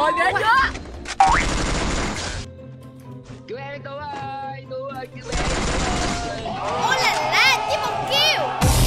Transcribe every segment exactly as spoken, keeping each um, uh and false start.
Trời ghê chưa? Cứu em cứu ơi, cứu ơi, cứu em. Ôi là la, chỉ một kill.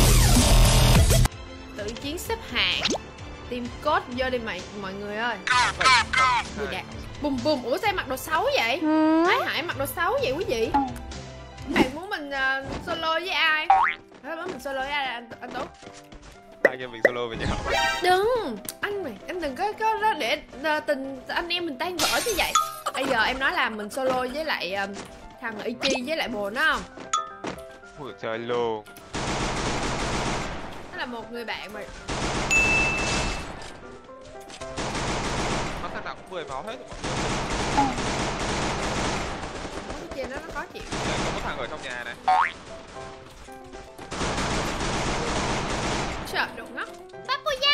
Tự chiến xếp hạng. Team code vô đi mày, mọi người ơi. Gì đạt. Bùm bùm, ủa sao mặc đồ xấu vậy? Ừ. Ai Hải mặc đồ xấu vậy quý vị? Bạn muốn mình uh, solo với ai? Đó, đó mình solo với ai anh, anh Tú? Ai kêu mình solo với nhau? Đừng, anh mày, em đừng có có đó để uh, tình anh em mình tan vỡ như vậy. Bây giờ em nói là mình solo với lại uh, thằng Ichi với lại bồ nó không? Ui trời luôn. Nó là một người bạn mà. Nó thằng nào cũng mười máu hết rồi. Cái kia nó nó có chuyện. Đây có một thằng ở trong nhà này. Sợ đồ ngốc. Papuya.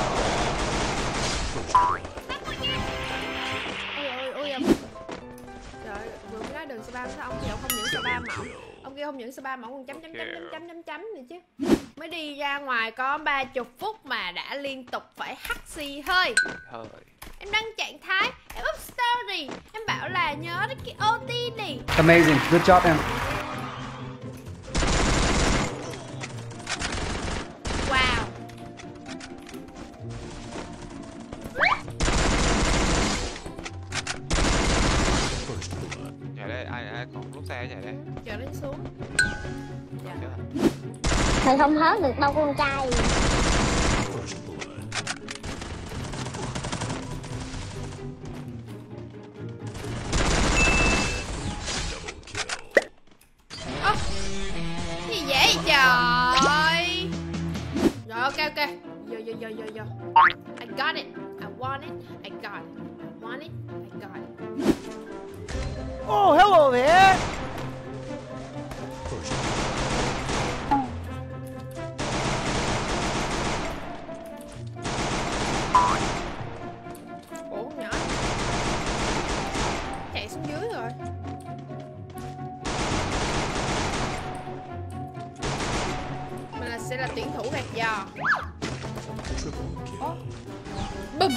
Papuya. Ôi ôi ôi em. Trời, vừa mới nói đừng spam sao ông kêu không những spam mà ông. Ông kêu không những spam mà ông còn chấm chấm chấm chấm chấm chấm chấm này chứ. Mới đi ra ngoài có ba mươi phút mà đã liên tục phải hắt xì hơi. Hơi. Em đăng trạng thái, em up story, em bảo là nhớ đến cái ô tê này. Amazing, good job em. Wow. Nhảy đây, ai ai còn lúc xe nhảy đây. Chờ đến xuống. Dạ. Mày không hớt được đâu con trai. Ơ, gì vậy trời. Rồi ok ok. Vô vô vô vô vô. I got it. I want it. I got it. I want it. I got it. Oh, hello there. Ủa con nhỏ chạy xuống dưới rồi. Mình là sẽ là tuyển thủ gạt giò. Ủa? Bùm.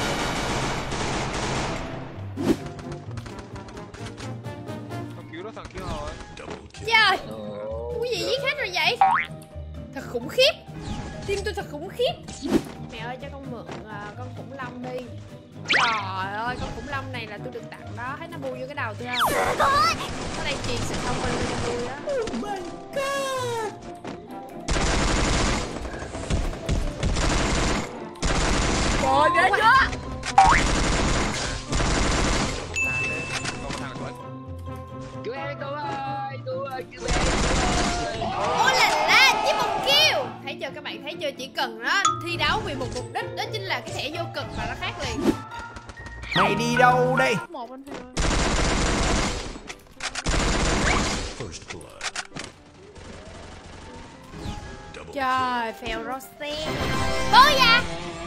Thằng cứu đó thằng cứu rồi. Trời, cái gì giết hết rồi vậy? Thật khủng khiếp. Team tôi thật khủng khiếp. Mẹ ơi cho con mượn uh, con khủng long đi. Trời ơi con khủng long này là tôi được tặng đó. Thấy nó bu vô cái đầu tôi không? Nó đang truyền sự thông minh cho tôi đó. Oh my god. Trời ghê chưa? Cứu em cứu ơi, cứu ơi, cứu em. Ôi là la, chỉ một kill. Thấy chưa các bạn, thấy chưa, chỉ cần đó thi đấu vì một mục đích, đó chính là cái thẻ vô cực và nó khác liền. Mày đi đâu đây? Một anh thôi. Trời, phèo Rossi. Thôi à.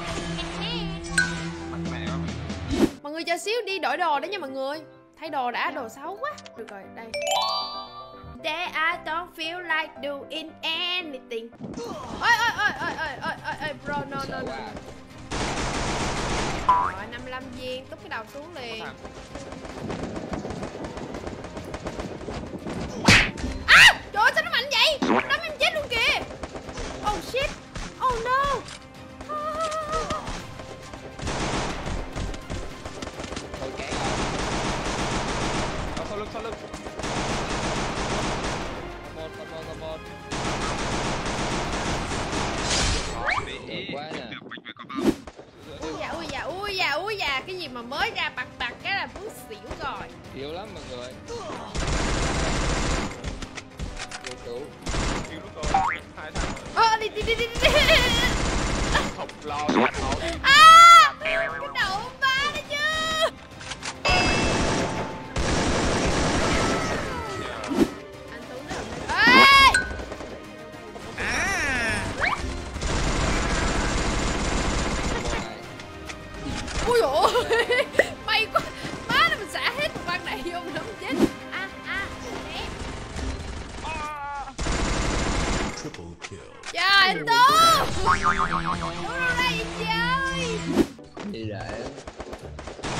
Mọi người chờ xíu đi đổi đồ đó nha mọi người. Thay đồ đã, đồ xấu quá. Được rồi, đây. Today I don't feel like doing anything. Ôi ôi ôi ôi ôi ôi ôi ôi bro no no no. Rồi năm mươi lăm viên, túc cái đầu xuống liền. À, trời ơi sao nó mạnh vậy? Đấm em chết luôn kìa. Oh shit. Oh no. Ok. Sau lưng sau lưng. Một một một một. Quá nè. Ui dạ ui dạ ui dạ ui dạ, cái gì mà mới ra bật bật cái là muốn xỉu rồi. Yếu lắm mọi người. Cứu cứu. Cứu lúc rồi. Hai thằng. Ơ đi đi đi đi đi. Không lo lo. À, cái đầu ông ba đó chứ. Anh Tú nó ở đây. Ê! Ui dồi may quá. Má nó mình xả hết một băng này vô mình không chết. À à nè. Trời anh Tú. Tú ra đây chơi. Đi rễ.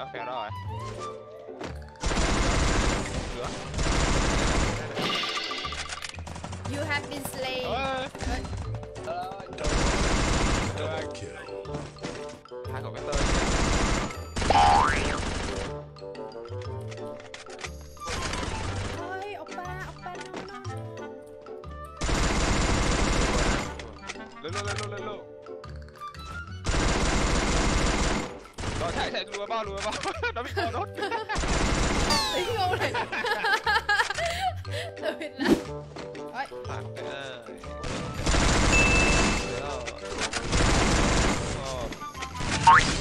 phèo đó rồi. Lửa. You have been slain. Ôi. Ơi, Được. Hai khẩu vector. Ôi, oppa, oppa no no. Lên luôn, lên luôn, lên luôn. Rồi chạy chạy lùa bao lùa bao. Nó bị bao đốt. Tí ngu này. Tôi biết là. Ôi. Phải không thể ơi. Được rồi. Ồ.